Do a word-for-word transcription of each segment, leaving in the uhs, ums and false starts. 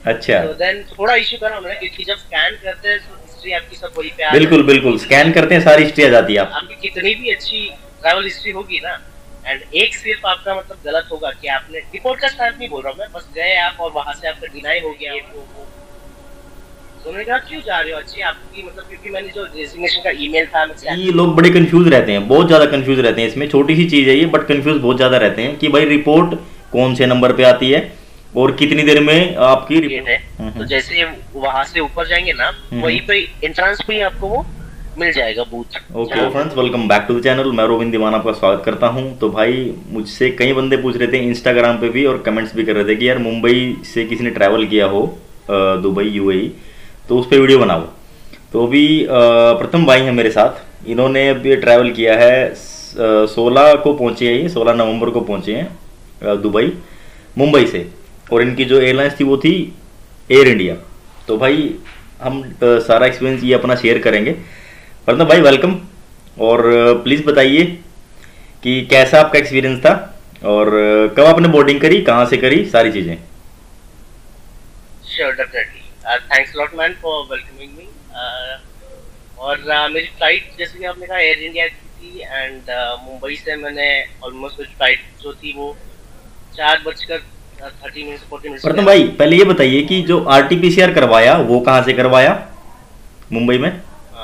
अच्छा, तो देन थोड़ा इश्यू करा उन्होंने, क्योंकि जब स्कैन करते हैं तो हिस्ट्री आपकी सब वहीं पे आ बिल्कुल जाती बिल्कुल, स्कैन करते हैं सारी हिस्ट्री आ जाती है है। आपकी। आपकी कितनी भी अच्छी ट्रैवल हिस्ट्री होगी ना, एंड एक सिर्फ आपका मतलब गलत होगा कि आपने रिपोर्ट का स्टैंप नहीं बोल रहा हूँ मैं, बस गए आप और वहां से आपका डिनाई हो गया, ये वो वो तो उन्होंने कहा क्यों जा रहे हो, अच्छी आपकी मतलब, क्योंकि मैंने जो रेजिग्नेशन का ईमेल था ये लोग बड़े कंफ्यूज रहते हैं, बहुत ज़्यादा कंफ्यूज रहते हैं इसमें। छोटी सी चीज़ है ये, बट कंफ्यूज बहुत ज़्यादा रहते हैं कि भाई रिपोर्ट कौन से नंबर पे आती है और कितनी देर में आपकी है। रिपोर्ट। तो जैसे वहां से ऊपर जाएंगे ना, वहीं पे एंट्रेंस पे ही आपको वो मिल जाएगा booth. Okay friends, welcome back to the channel. मैं रोविंद दीवान आपका स्वागत करता हूं। तो भाई मुझसे कई बंदे पूछ रहे थे इंस्टाग्राम पे भी और कमेंट्स भी कर रहे थे कि यार मुंबई से किसी ने ट्रैवल किया हो दुबई यूएई तो उस पर वीडियो बनाओ। तो अभी प्रथम भाई हैं मेरे साथ, इन्होंने अभी ट्रैवल किया है, सोलह को पहुंचे हैं, ये सोलह नवंबर को पहुंचे हैं दुबई मुंबई से, और इनकी जो एयरलाइंस थी वो थी एयर इंडिया। तो भाई हम सारा एक्सपीरियंस ये अपना शेयर करेंगे। प्रथम भाई वेलकम, और प्लीज़ बताइए कि कैसा आपका एक्सपीरियंस था और कब आपने बोर्डिंग करी, कहाँ से करी, सारी चीज़ें। Sure, definitely, thanks lot man for welcoming me. और uh, मेरी फ्लाइट जैसे कि आपने कहा एयर इंडिया की थी, एंड मुंबई से मैंने ऑलमोस्ट मेरी फ्लाइट जो थी वो चार बजकर थर्टी मिनट फोर्टी मिनट। प्रथम भाई पहले ये बताइए कि जो R T P C R करवाया वो कहाँ से करवाया मुंबई में।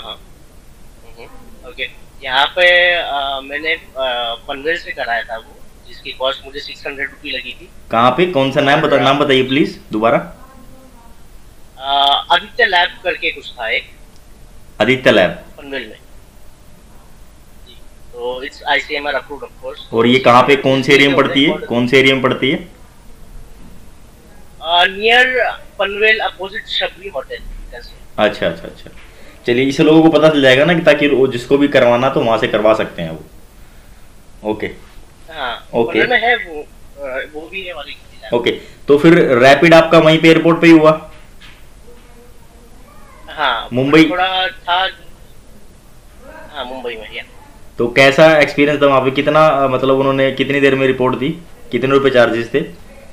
ओके, यहाँ पे आ, मैंने पनवेल से कराया था वो, जिसकी कॉस्ट मुझे सिक्स हंड्रेड रुपी लगी थी। कहाँ पे, कौन सा नाम बता नाम बताइए प्लीज दोबारा। आदित्य लैब करके कुछ था एक, आदित्य लैब पनवेल में। तो it's ICMR approved of course. और ये कहाँ पे, कौन से एरिया में पड़ती है, कौन से एरिया में पड़ती है। Near Panvel opposite Shabari hotel. अच्छा अच्छा अच्छा, चलिए इससे लोगों को पता चल जाएगा ना कि ताकि वो जिसको भी करवाना तो वहां से करवा सकते हैं वो। ओके हाँ, ओके में है वो, वो भी है वाली। ओके, तो फिर रैपिड आपका वहीं पे एयरपोर्ट पे ही हुआ। हाँ, मुंबई थोड़ा था। हाँ, मुंबई में। तो कैसा एक्सपीरियंस था वहाँ पे, कितना मतलब उन्होंने कितनी देर में रिपोर्ट दी, कितने रुपए चार्जेस थे।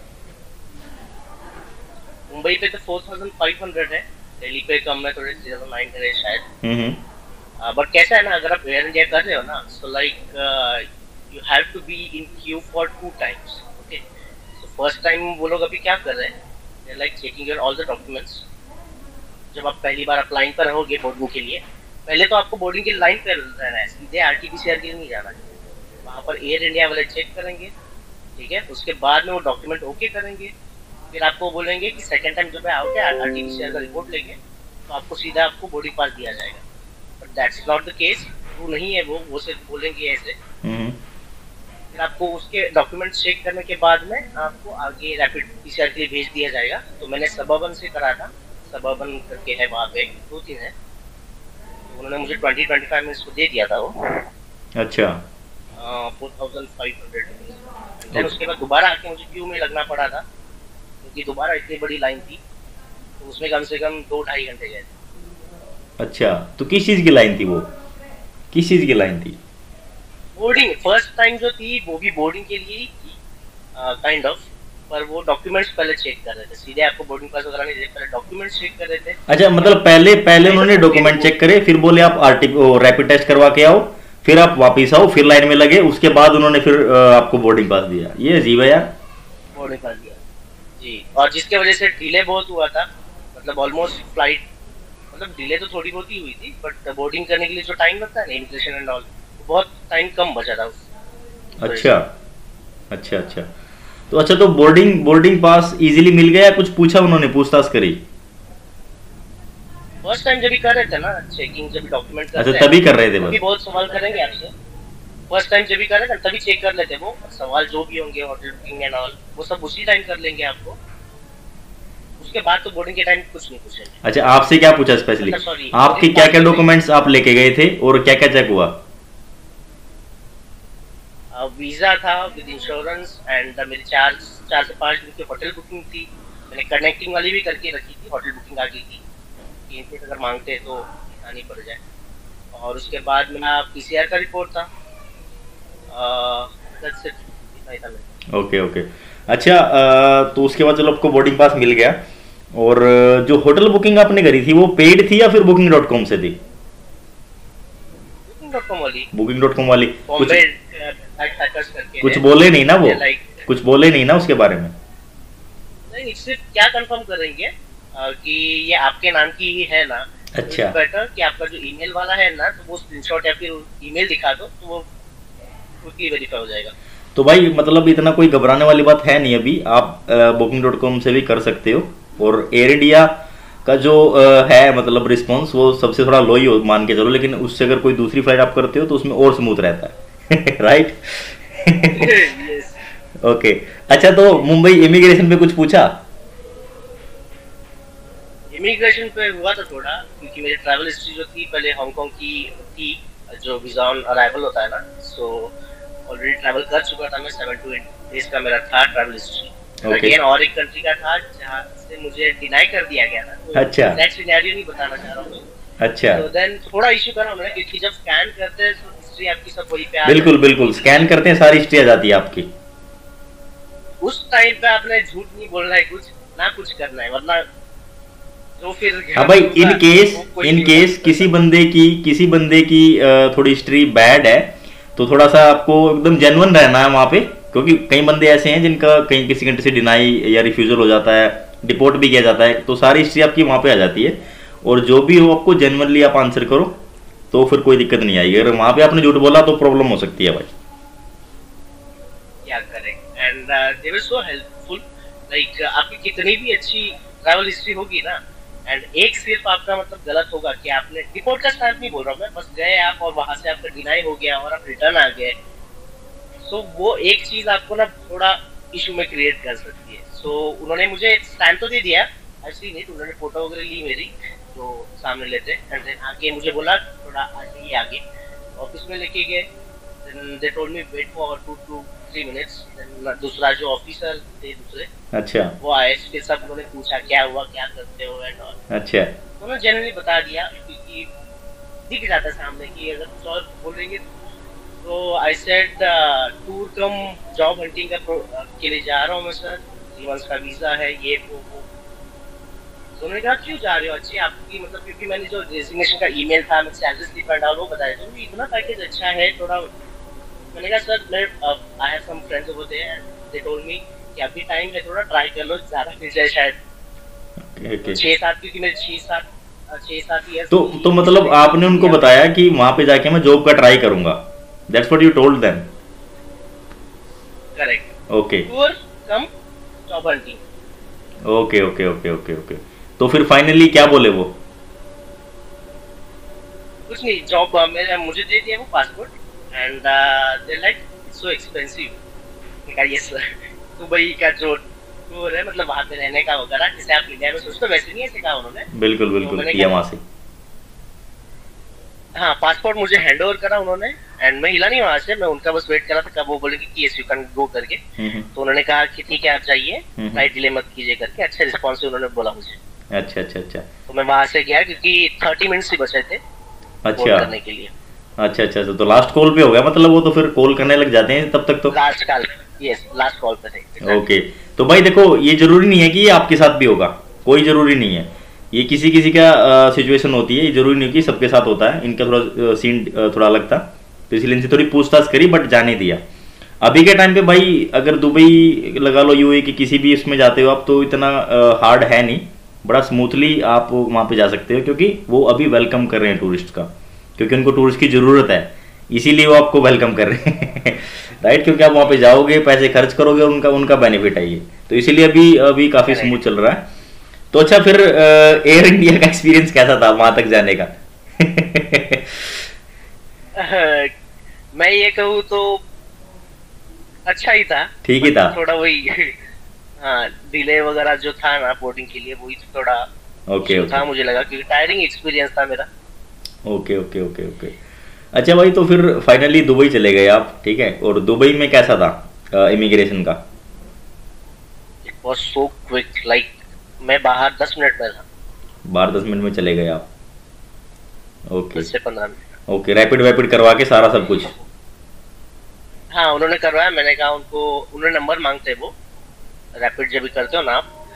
मुंबई पे तो फोर थाउजेंड फाइव हंड्रेड है, दिल्ली पे कम है, थोड़े ज़्यादा नाइन है शायद। हम्म बट कैसा है ना, अगर आप एयर इंडिया कर रहे हो ना, so like you have to be in queue for two times. Okay, so first time वो लोग अभी क्या कर रहे हैं, they like checking your all the documents. जब आप पहली बार अप्लाइंग पर रहोगे बोर्डिंग के लिए, पहले तो आपको बोर्डिंग की लाइन पर रहना है, सीधे आरटीपीसीआर के लिए नहीं जाना है। वहाँ पर एयर इंडिया वाले चेक करेंगे, ठीक है, उसके बाद में वो डॉक्यूमेंट ओके करेंगे, फिर आपको बोलेंगे कि सेकंड टाइम जब आओगे आरटीपीसीआर का रिपोर्ट लेंगे तो आपको सीधा आपको बोर्डिंग पास दिया जाएगा। But that's not the case, वो नहीं है, वो वो सिर्फ बोलेंगे ऐसे। फिर आपको उसके डॉक्यूमेंट चेक करने के बाद में आपको आगे रैपिड पीसीआर के लिए भेज दिया जाएगा। तो मैंने सबर्बन से करा था, सबर्बन करके है वहाँ पे, दो तीन है, तो उन्होंने मुझे ट्वेंटी ट्वेंटी फाइव मिनट्स को दे दिया था वो। अच्छा, four thousand five hundred. Then उसके बाद दोबारा आके मुझे क्यू में लगना पड़ा था, क्योंकि दोबारा इतनी बड़ी लाइन थी, तो उसमें कम से कम दो ढाई घंटे गए थे। अच्छा, तो किस चीज़ की लाइन थी वो, किस चीज़ की लाइन थी। बोर्डिंग फर्स्ट टाइम जो थी वो भी बोर्डिंग के लिए ही थी काइंड ऑफ, पर वो डॉक्यूमेंट्स पहले चेक कर रहे थे, सीधे आपको बोर्डिंग पास वगैरह नहीं दे, पहले डॉक्यूमेंट्स चेक कर रहे थे। अच्छा, मतलब पहले पहले उन्होंने डॉक्यूमेंट चेक करे, फिर बोले आप आरटी रैपिड टेस्ट करवा के आओ, फिर आप वापिस आओ, फिर लाइन में लगे, उसके बाद उन्होंने फिर आपको बोर्डिंग पास दिया। ये अजीब है यार। बोर्डिंग पास दिया जी, और जिसके वजह से डिले बहुत हुआ था, मतलब ऑलमोस्ट फ्लाइट, मतलब डिले तो थोड़ी बहुत ही हुई थी, बट बोर्डिंग करने के लिए जो टाइम लगता है ना, इमिग्रेशन एंड ऑल, बहुत टाइम कम बचा था उस। अच्छा अच्छा अच्छा, तो अच्छा, तो बोर्डिंग बोर्डिंग पास इजीली मिल गया, कुछ पूछा उन्होंने, पूछताछ करी। फर्स्ट टाइम जब भी कर रहे थे ना चेकिंग, जब डॉक्यूमेंट कर अच्छा तभी कर रहे थे, बस बहुत सवाल करेंगे आपसे। फर्स्ट टाइम जब भी कर रहे थे तभी चेक कर लेते वो, सवाल जो भी होंगे होटल बुकिंग एंड ऑल, वो सब उसी टाइम कर लेंगे आपको, उसके बाद तो बोर्डिंग के टाइम कुछ नहीं पूछेंगे। अच्छा, आपसे क्या पूछा स्पेशली, आपके क्या क्या डॉक्यूमेंट्स आप लेके गए थे और क्या क्या चेक हुआ। वीजा था विद इंश्योरेंस, एंड मेरी चार चार से पाँच दिन की होटल बुकिंग थी, मैंने कनेक्टिंग वाली भी करके रखी थी, होटल बुकिंग आ गई थी कि अगर मांगते तो आनी पड़ जाए। और उसके बाद मेरा पीसीआर का रिपोर्ट था। दैट्स इट, इतना ही था मेरा। ओके ओके, अच्छा, आ, तो उसके बाद चलो आपको बोर्डिंग पास मिल गया, और जो होटल बुकिंग आपने करी थी वो पेड थी या फिर बुकिंग डॉट कॉम से थी? बुकिंग डॉट कॉम वाली। बुकिंग डॉट कॉम वाली कुछ करके कुछ बोले नहीं ना वो, कुछ बोले नहीं ना उसके बारे में? नहीं, सिर्फ क्या कंफर्म करेंगे कि ये आपके नाम की ही है ना। अच्छा, बेटर कि आपका जो ईमेल वाला है ना, तो वो स्क्रीनशॉट या फिर ईमेल दिखा दो तो वो क्विकली वेरीफाई हो जाएगा। तो भाई मतलब इतना कोई घबराने वाली बात है नहीं, अभी आप बुकिंग डॉट कॉम से भी कर सकते हो। और एयर इंडिया का जो आ, है मतलब रिस्पॉन्स वो सबसे थोड़ा लो ही हो मान के चलो, लेकिन उससे अगर कोई दूसरी फ्लाइट आप करते हो तो उसमें और स्मूथ रहता है राइट? ओके अच्छा, तो मुंबई इमिग्रेशन पे कुछ पूछा? इमिग्रेशन पे हुआ था थोड़ा, क्योंकि मेरी ट्रैवल हिस्ट्री जो थी पहले हांगकांग की थी, जो वीजा ऑन अराइवल होता है ना, सो ऑलरेडी ट्रैवल कर चुका था मैं। सेवन टू एट डेज का मेरा था ट्रैवल हिस्ट्री। अगेन और एक कंट्री का था जहाँ से मुझे डिनाई कर दिया गया था। तो अच्छा, नेक्स्ट सिनेरियो नहीं बताना चाह रहा हूँ। अच्छा, तो देन थोड़ा इशू करा उन्होंने, क्योंकि जब स्कैन करते हैं तो हिस्ट्री आपकी सब वही पे आ बिल्कुल बिल्कुल स्कैन करते हैं, सारी हिस्ट्री आ जाती है आपकी। उस टाइम पे आपने झूठ नहीं बोलना है, कुछ ना कुछ करना है, वरना तो फिर हाँ भाई, इन केस इन केस किसी बंदे की किसी बंदे की थोड़ी हिस्ट्री बैड है तो थोड़ा सा आपको एकदम जेन्युइन रहना है वहाँ पे, क्योंकि कई बंदे ऐसे हैं जिनका कहीं किसी कंट्री से डिनाई या रिफ्यूजल हो जाता है, डिपोर्ट भी किया जाता है, तो सारी हिस्ट्री आपकी वहाँ पे आ जाती है। और जो भी हो आपको जेन्युइनली आप आंसर करो तो फिर कोई दिक्कत नहीं आएगी। अगर वहाँ पे आपने झूठ बोला तो प्रॉब्लम हो सकती है भाई। क्या करें, and they were so helpful. Like आपकी कितनी भी अच्छी ट्रैवल हिस्ट्री होगी ना, एंड एक सिर्फ आपका मतलब गलत होगा कि आपने रिपोर्ट का स्टैंप नहीं बोल रहा मैं, बस गए आप और वहां से आपका डिनाई हो गया और आप रिटर्न आ गए, सो so, वो एक चीज आपको ना थोड़ा इशू में क्रिएट कर सकती है। सो so, उन्होंने मुझे स्टैंप तो दे दिया, आई सीन इट, उन्होंने फोटो वगैरह ली मेरी तो सामने लेते, एंड देन आगे मुझे बोला थोड़ा आगे आगे ऑफिस में लेके गए। Then they told me wait for two two three minutes. Then दूसरा जो ऑफिसर थे दूसरे, अच्छा, वो आए, फिर सब उन्होंने पूछा क्या हुआ, क्या करते हो एंड ऑल। अच्छा, उन्होंने जनरली बता दिया, क्योंकि दिख जाता है सामने कि अगर कुछ और बोलेंगे। तो I said tour cum job hunting का के लिए जा रहा हूँ मैं सर, थ्री मंथ्स का वीजा है, ये वो वो। तो उन्होंने कहा क्यों जा रहे हो? अच्छी आपकी मतलब, क्योंकि मैंने जो रेजिग्नेशन का ईमेल था, मैं सैलरी स्लिप डाल वो बताया, तो इतना पैकेज अच्छा है थोड़ा। मैंने कहा सर मैं I have some friends over there, they told me कि अभी टाइम है, थोड़ा ट्राई कर लो, ज्यादा मिल जाए शायद। छह सात, क्योंकि मेरे छह सात छह सात ईयर। तो तो मतलब आपने उनको बताया कि वहां पे जाके मैं जॉब का ट्राई करूंगा? That's what you told them? Correct. Okay, tour cum job hunting. Okay okay okay okay okay. तो फिर फाइनली क्या बोले वो? कुछ नहीं, जॉब मैंने मुझे दे दिया वो passport, and they like so expensive. Yes sir, Dubai का जो टूर है मतलब वहाँ पे रहने का वगैरह, जैसे आप इंडिया में सोचते हो वैसे नहीं ऐसे कहा उन्होंने। बिल्कुल बिल्कुल किया वहाँ से। हाँ, पासपोर्ट मुझे हैंड ओवर करा उन्होंने, एंड मैं हिला नहीं वहाँ से, मैं उनका बस वेट करा था कब वो बोलेंगे कि यस यू कैन गो करके। तो उन्होंने कहा कि ठीक है आप जाइए, फ्लाइट डिले मत कीजिए करके, अच्छा रिस्पॉन्स उन्होंने बोला मुझे। अच्छा अच्छा अच्छा। तो मैं वहाँ से गया, क्योंकि थर्टी मिनट्स ही बचे थे अच्छा करने के लिए। अच्छा अच्छा, तो लास्ट कॉल पे हो गया मतलब, वो तो फिर कॉल करने लग जाते हैं तब तक तो। Last call, yes last call पे थे। ओके, तो भाई देखो ये जरूरी नहीं है कि ये आपके साथ भी होगा, कोई जरूरी नहीं है, ये किसी किसी का सिचुएशन होती है, ये जरूरी नहीं कि सबके साथ होता है। इनका थोड़ा सीन थोड़ा अलग था, तो इसलिए इनसे थोड़ी पूछताछ करी बट जाने दिया। अभी के टाइम पे भाई अगर दुबई लगा लो, यूएई की किसी भी इसमें जाते हो आप, तो इतना हार्ड है नहीं, बड़ा स्मूथली आप वहाँ पे जा सकते हो, क्योंकि वो अभी वेलकम कर रहे हैं टूरिस्ट का, क्योंकि उनको टूरिस्ट की ज़रूरत है, इसीलिए वो आपको वेलकम कर रहे हैं राइट? क्योंकि आप वहाँ पे जाओगे, पैसे खर्च करोगे, उनका उनका बेनिफिट है ये, तो इसीलिए अभी अभी काफ़ी स्मूथ चल रहा है। तो अच्छा, फिर एयर इंडिया का एक्सपीरियंस कैसा था वहाँ तक जाने का? मैं ये कहूँ तो अच्छा ही था, ठीक ही था, थोड़ा वही हाँ डिले वगैरह जो था ना बोर्डिंग के लिए, वही थोड़ा ओके ओके था मुझे लगा, क्योंकि टायरिंग एक्सपीरियंस था मेरा। Okay okay okay okay. अच्छा भाई, तो फिर फाइनली दुबई चले गए आप, ठीक है, और दुबई में कैसा था इमिग्रेशन का? It was so quick, like मैं बाहर दस मिनट में था। बाहर दस मिनट में चले गए आप? ओके, दस से पंद्रह मिनट। ओके, रैपिड वैपिड करवा के सारा सब कुछ? हाँ उन्होंने करवाया, मैंने कहा उनको, उन्होंने नंबर मांगते वो रैपिड जब भी करते हो ना आप,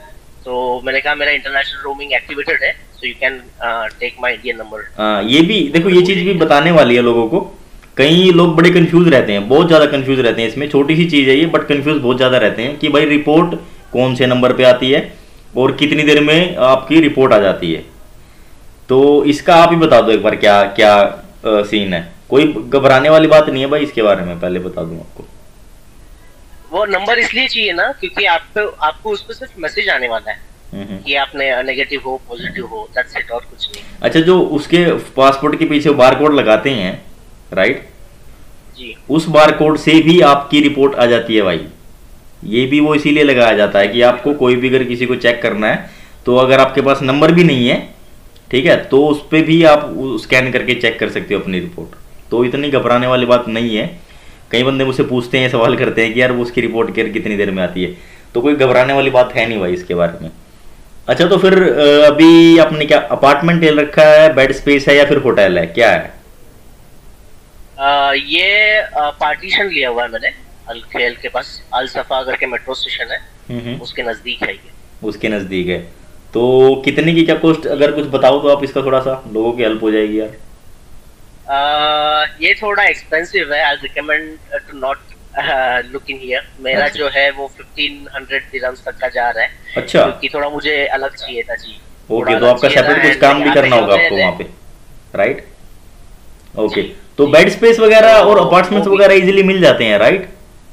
तो मैंने कहा मेरा इंटरनेशनल रोमिंग एक्टिवेटेड है, so you can take my Indian number. हाँ, ये भी देखो, ये चीज भी बताने वाली है लोगों को। कई लोग बड़े कंफ्यूज रहते हैं, बहुत ज्यादा कंफ्यूज रहते हैं इसमें। छोटी सी चीज है ये, बट कंफ्यूज बहुत ज्यादा रहते हैं कि भाई रिपोर्ट कौन से नंबर पे आती है और कितनी देर में आपकी रिपोर्ट आ जाती है। तो इसका आप ही बता दो एक बार, क्या क्या आ, सीन है। कोई घबराने वाली बात नहीं है भाई इसके बारे में, पहले बता दूं आपको। वो नंबर इसलिए चाहिए ना क्योंकि आपको आपको उस पर सिर्फ मैसेज आने वाला है कि आपने नेगेटिव हो पॉजिटिव हो, दैट्स इट, और कुछ नहीं। अच्छा, जो उसके पासपोर्ट के पीछे बार कोड लगाते हैं, राइट जी, उस बार कोड से भी आपकी रिपोर्ट आ जाती है भाई। ये भी वो इसीलिए लगाया जाता है कि आपको कोई भी अगर किसी को चेक करना है तो अगर आपके पास नंबर भी नहीं है, ठीक है, तो उस पर भी आप स्कैन करके चेक कर सकते हो अपनी रिपोर्ट। तो इतनी घबराने वाली बात नहीं है। कई बंदे मुझसे पूछते हैं, सवाल करते हैं कि यार वो उसकी रिपोर्ट केयर कितनी देर में आती है, तो कोई घबराने वाली बात है नहीं भाई इसके बारे में। अच्छा, तो फिर अभी आपने क्या अपार्टमेंट ले रखा है, बेड स्पेस है या फिर होटल है, क्या है? आ, ये पार्टीशन लिया हुआ है मैंने अल खेल के पास, अल सफा करके मेट्रो स्टेशन है, उसके नजदीक है ये। उसके नजदीक है। तो कितने की क्या कॉस्ट, अगर कुछ बताओ तो आप इसका, थोड़ा सा लोगों की हेल्प हो जाएगी यार। Uh, ये थोड़ा एक्सपेंसिव है, I recommend to not look in here. मेरा अच्छा। जो है वो फिफ्टीन हंड्रेड दिरहम्स तक का जा रहा है। अच्छा, क्योंकि थोड़ा मुझे अलग चाहिए था जी। ओके, तो आपका सेपरेट कुछ काम भी करना होगा आपको वहाँ पे, राइट? ओके, तो बेड स्पेस वगैरह और अपार्टमेंट्स वगैरह इजीली मिल जाते हैं, राइट?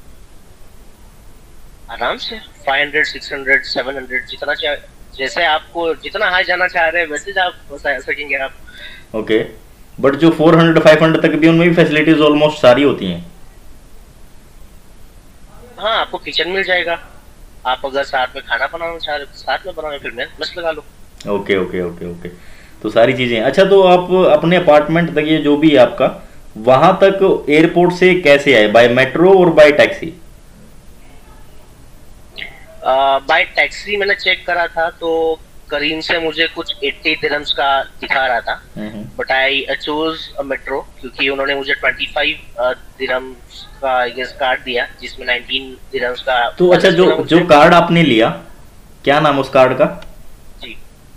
आराम से five hundred, six hundred, seven hundred, जितना चाहे, जैसे आपको जितना हाई जाना चाह रहे हैं वैसे आप जा सकेंगे आप। ओके, बट जो फोर हंड्रेड फाइव हंड्रेड तक भी उनमें भी फैसिलिटीज ऑलमोस्ट सारी होती हैं। हाँ, आपको किचन मिल जाएगा। आप अगर साथ में खाना बनाना चाह रहे हो साथ में बनाओ, फिर मेस लगा लो। ओके ओके ओके ओके, तो सारी चीजें। अच्छा, तो आप अपने अपार्टमेंट तक, ये जो भी है आपका, वहां तक एयरपोर्ट से कैसे आए, बाय मेट्रो और बाय टैक्सी? बाय टैक्सी मैंने चेक करा था तो करीम से मुझे कुछ अस्सी दिरहम्स का दिखा रहा था, बट आई चूज मेट्रो क्योंकि उन्होंने मुझे पच्चीस दिरहम्स का गेस कार्ड दिया जिसमें नाइनटीन दिरहम्स का। तो अच्छा, जो जो कार्ड आपने लिया, क्या नाम उस कार्ड का? जी,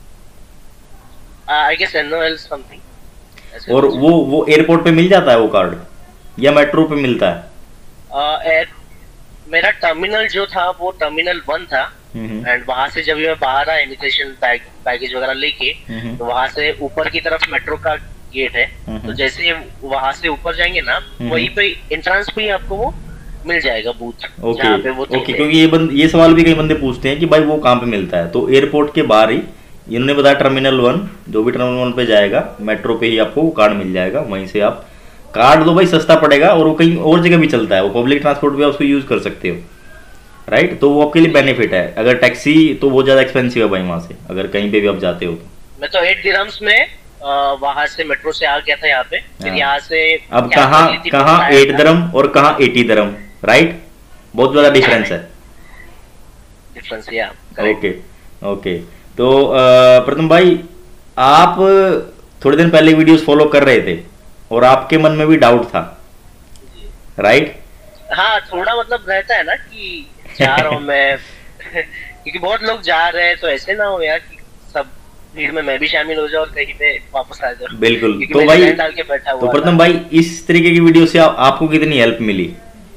आई गेस एनओएल समथिंग। और वो वो एयरपोर्ट पे मिल जाता है वो कार्ड या मेट्रो पे मिलता है? uh, मेरा टर्मिनल जो था वो टर्मिनल वन था, एंड वहां से जब मैं बाहर आया इमिग्रेशन बैग बैगेज वगैरह लेके, तो वहां से ऊपर की तरफ मेट्रो का गेट है, तो जैसे वहां से ऊपर जाएंगे ना, वहीं पे एंट्रेंस पे ही आपको वो मिल जाएगा बूथ। ओके ओके, क्योंकि ये बंद, ये सवाल भी कई बंदे पूछते हैं कि भाई वो कहाँ पे मिलता है। तो एयरपोर्ट के बाहर ही, इन्होंने बताया टर्मिनल वन, जो भी टर्मिनल वन पे जाएगा मेट्रो पे ही आपको वो कार्ड मिल जाएगा। वहीं से आप कार्ड दो भाई, सस्ता पड़ेगा और वो कहीं और जगह भी चलता है, वो पब्लिक ट्रांसपोर्ट भी आप उसको यूज कर सकते हो, राइट? तो वो आपके लिए बेनिफिट है। अगर टैक्सी तो वो ज्यादा एक्सपेंसिव है भाई वहां से, अगर कहीं पे भी आप जाते हो तो। मैं तो एट दिरहम्स में वहां से मेट्रो से आ गया था यहाँ पे, फिर यहाँ से अब कहाँ कहाँ एट दिरहम और कहाँ एटी दिरहम, राइट? बहुत ज्यादा डिफरेंस है। डिफरेंस, या ओके ओके। तो प्रथम भाई, आप थोड़े दिन पहले वीडियोस फॉलो कर रहे थे और आपके मन में भी डाउट था, राइट? हाँ, थोड़ा मतलब रहता है ना कि जा रहा हूँ मैं क्योंकि बहुत लोग जा रहे हैं, तो ऐसे ना हो यार कि सब भीड़ में मैं भी शामिल हो जाऊँ और कहीं पे वापस आ जाऊँ। बिल्कुल। तो भाई, डाल के बैठा हुआ तो प्रथम भाई, इस तरीके की वीडियो से आ, आपको कितनी हेल्प मिली?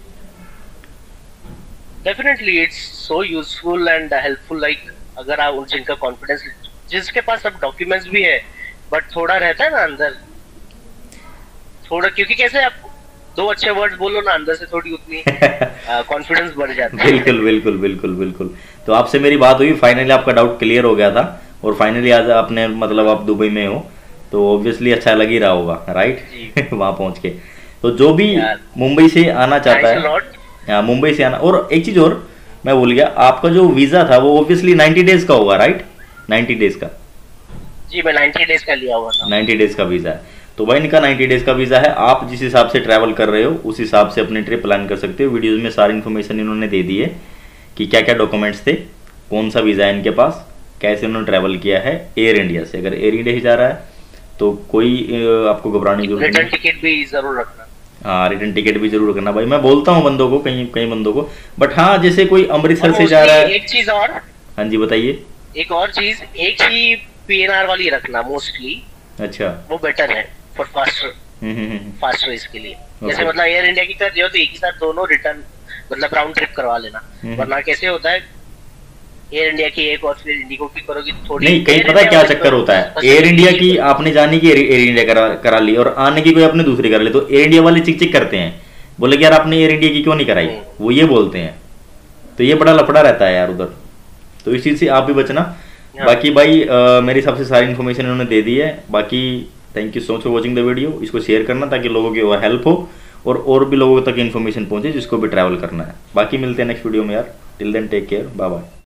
Definitely it's so useful and helpful. Like अगर आप जिनका कॉन्फिडेंस, जिसके पास सब डॉक्यूमेंट्स भी है, बट थोड़ा रहता है ना अंदर थोड़ा, क्योंकि कैसे आप दो अच्छे वर्ड्स बोलो ना, अंदर से थोड़ी उतनी कॉन्फिडेंस बढ़ जाता है। बिल्कुल बिल्कुल बिल्कुल बिल्कुल। तो आपसे मेरी बात हुई, फाइनली आपका डाउट क्लियर हो गया था और फाइनली आज आपने, मतलब आप दुबई में हो तो ऑब्वियसली अच्छा लग ही रहा होगा, राइट? वहां पहुंच के। तो जो भी मुंबई से आना चाहता है, मुंबई से आना। और एक चीज और मैं भूल गया, आपका जो वीजा था वो ऑब्वियसली नाइन्टी डेज का होगा, राइट? नाइन्टी डेज का? जी, मैं नाइन्टी डेज का लिया हुआ था। नाइन्टी डेज का वीजा है। तो भाई इनका नाइन्टी डेज का वीजा है। आप जिस हिसाब से ट्रैवल कर रहे हो उस हिसाब से अपनी ट्रिप प्लान कर सकते हो। वीडियोस में सारी इन्फॉर्मेशन इन्होंने दे दी है कि क्या क्या डॉक्यूमेंट्स थे, कौन सा वीजा है इनके पास, कैसे उन्होंने ट्रैवल किया है एयर इंडिया से। अगर एयर इंडिया ही जा रहा है तो कोई आपको घबराने की जरूरत नहीं। रिटर्न टिकट भी जरूर रखना। हाँ, रिटर्न टिकट भी जरूर रखना भाई। मैं बोलता हूँ बंदों को, कई कई बंदों को, बट हाँ, जैसे कोई अमृतसर से जा रहा है। एक चीज और, हाँ जी बताइए। एक और चीज, एक ही पीएनआर वाली रखना मोस्टली। अच्छा, वो बेटर है फॉर फास्टर फास्ट रेस के लिए। जैसे मतलब एयर इंडिया की कर रहे हो तो एक ही साथ दोनों रिटर्न मतलब राउंड ट्रिप करवा लेना, वरना कैसे होता है एयर इंडिया की एक और फिर इंडिगो की करोगी थोड़ी। नहीं, कहीं पता क्या चक्कर होता है, एयर इंडिया की आपने जाने की एयर इंडिया करा करा ली और आने की कोई अपने दूसरी कर ले, तो एयर इंडिया वाले चिक चिक करते हैं, बोले कि यार आपने एयर इंडिया की क्यों नहीं कराई, वो ये बोलते हैं। तो ये बड़ा लफड़ा रहता है यार उधर, तो इस चीज से आप भी बचना। बाकी भाई आ, मेरे हिसाब से सारी इन्फॉर्मेशन इन्होंने दे दी है। बाकी thank you so much for watching the video. इसको शेयर करना ताकि लोगों की और हेल्प हो और और भी लोगों तक इन्फॉर्मेशन पहुंचे जिसको भी ट्रैवल करना है। बाकी मिलते हैं नेक्स्ट वीडियो में यार, till then take care, bye bye.